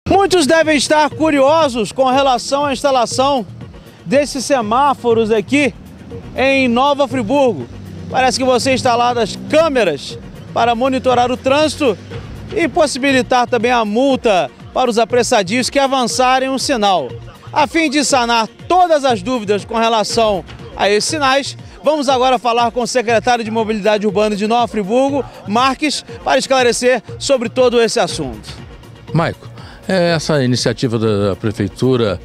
Muitos devem estar curiosos com relação à instalação desses semáforos aqui em Nova Friburgo. Parece que vão ser instaladas câmeras para monitorar o trânsito e possibilitar também a multa para os apressadios que avançarem um sinal. A fim de sanar todas as dúvidas com relação a esses sinais, vamos agora falar com o secretário de Mobilidade Urbana de Nova Friburgo, Marques, para esclarecer sobre todo esse assunto. Maico, essa iniciativa da Prefeitura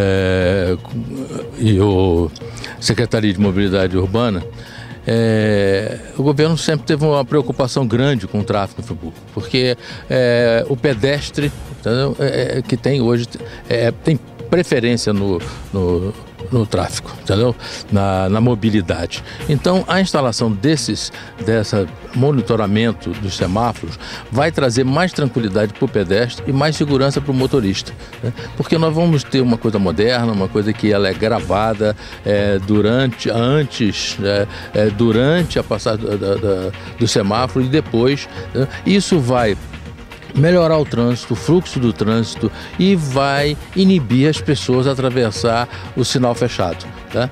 e o Secretaria de Mobilidade Urbana, o governo sempre teve uma preocupação grande com o tráfego em Friburgo, porque o pedestre que tem hoje tem preferência no tráfego, entendeu? Na mobilidade. Então, a instalação desse monitoramento dos semáforos vai trazer mais tranquilidade para o pedestre e mais segurança para o motorista, né? Porque nós vamos ter uma coisa moderna, uma coisa que ela é gravada durante a passagem do semáforo e depois, né? Isso vai melhorar o trânsito, o fluxo do trânsito e vai inibir as pessoas a atravessar o sinal fechado, tá?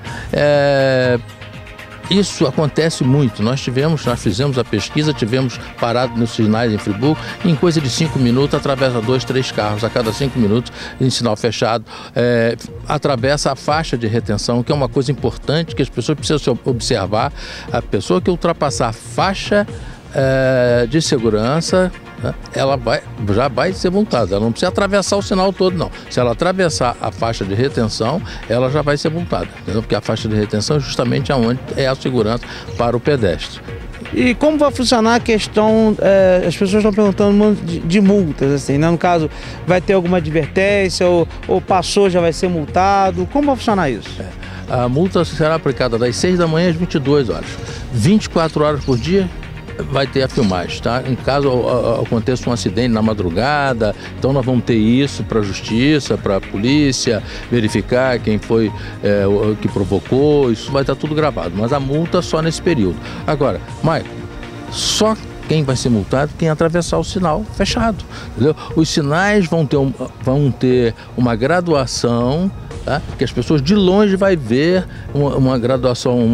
Isso acontece muito. Nós fizemos a pesquisa, tivemos parado nos sinais em Friburgo, em coisa de 5 minutos atravessa 2, 3 carros a cada 5 minutos em sinal fechado, atravessa a faixa de retenção, que é uma coisa importante que as pessoas precisam observar. A pessoa que ultrapassar a faixa de segurança, ela já vai ser multada. Ela não precisa atravessar o sinal todo, não. Se ela atravessar a faixa de retenção, ela já vai ser multada, entendeu? Porque a faixa de retenção é justamente onde é a segurança para o pedestre. E como vai funcionar a questão, as pessoas estão perguntando de multas, assim, né? No caso, vai ter alguma advertência ou passou, já vai ser multado? Como vai funcionar isso? A multa será aplicada das 6 da manhã às 22 horas. 24 horas por dia vai ter a filmagem, tá? Em caso aconteça um acidente na madrugada, então nós vamos ter isso para a justiça, para a polícia, verificar quem foi que provocou, isso vai estar tudo gravado, mas a multa só nesse período. Agora, Maicon, só quem vai ser multado quem atravessar o sinal fechado, entendeu? Os sinais vão ter uma graduação, tá? Que as pessoas de longe vai ver uma graduação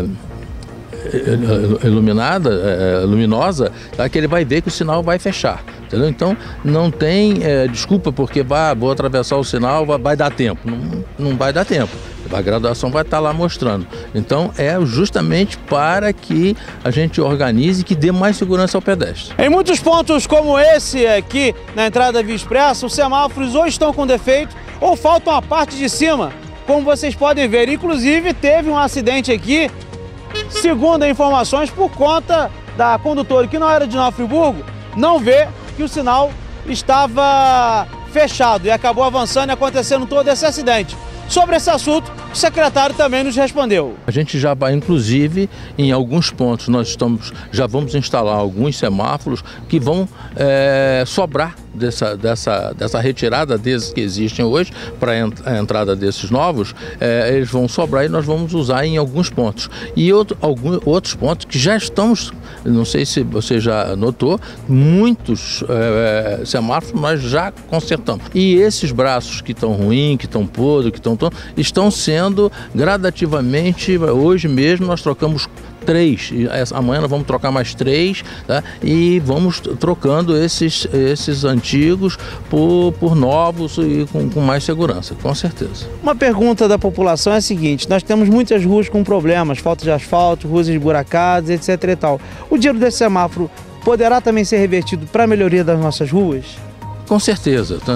luminosa, tá? Que ele vai ver que o sinal vai fechar, entendeu? Então não tem desculpa porque vou atravessar o sinal, vai dar tempo. Não vai dar tempo. A graduação vai estar lá mostrando. Então é justamente para que a gente organize e que dê mais segurança ao pedestre. Em muitos pontos como esse aqui na entrada da Via Expressa, os semáforos ou estão com defeito ou faltam a parte de cima, como vocês podem ver. Inclusive teve um acidente aqui, segundo informações, por conta da condutora que na hora de Nova Friburgo não vê que o sinal estava fechado e acabou avançando e acontecendo todo esse acidente. Sobre esse assunto, o secretário também nos respondeu. A gente já vai, inclusive, em alguns pontos, já vamos instalar alguns semáforos que vão sobrar dessa retirada desses que existem hoje para a entrada desses novos, eles vão sobrar e nós vamos usar em alguns pontos. E alguns outros pontos que já estamos, não sei se você já notou, muitos semáforos nós já consertamos. E esses braços que estão ruins, que estão podres, estão sendo gradativamente, hoje mesmo nós trocamos 3, amanhã nós vamos trocar mais 3, tá? E vamos trocando esses antigos por novos e com mais segurança, com certeza. Uma pergunta da população é a seguinte: nós temos muitas ruas com problemas, falta de asfalto, ruas esburacadas, etc e tal. O dinheiro desse semáforo poderá também ser revertido para a melhoria das nossas ruas? Com certeza. Tá?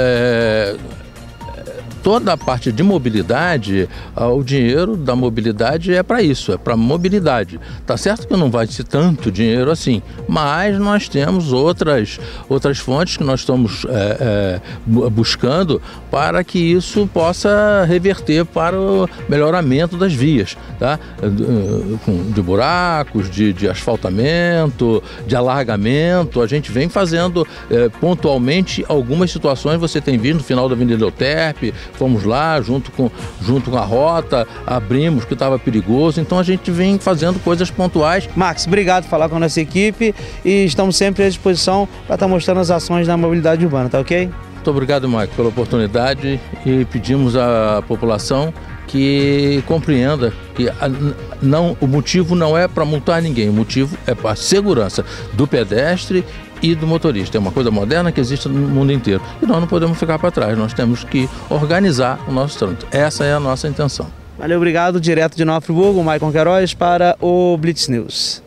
Toda a parte de mobilidade, o dinheiro da mobilidade é para isso, é para mobilidade. Tá certo que não vai ser tanto dinheiro assim, mas nós temos outras fontes que nós estamos buscando para que isso possa reverter para o melhoramento das vias, tá? De buracos, de asfaltamento, de alargamento. A gente vem fazendo pontualmente algumas situações, você tem visto no final da Avenida Euterpe, fomos lá junto com a rota, abrimos que estava perigoso, então a gente vem fazendo coisas pontuais. Max, obrigado por falar com a nossa equipe e estamos sempre à disposição para estar mostrando as ações da mobilidade urbana, tá ok? Muito obrigado, Mike, pela oportunidade e pedimos à população que compreenda que o motivo não é para multar ninguém, o motivo é para a segurança do pedestre e do motorista. É uma coisa moderna que existe no mundo inteiro e nós não podemos ficar para trás, nós temos que organizar o nosso trânsito. Essa é a nossa intenção. Valeu, obrigado. Direto de Nova Friburgo, Maicon Queiroz para o Blitz News.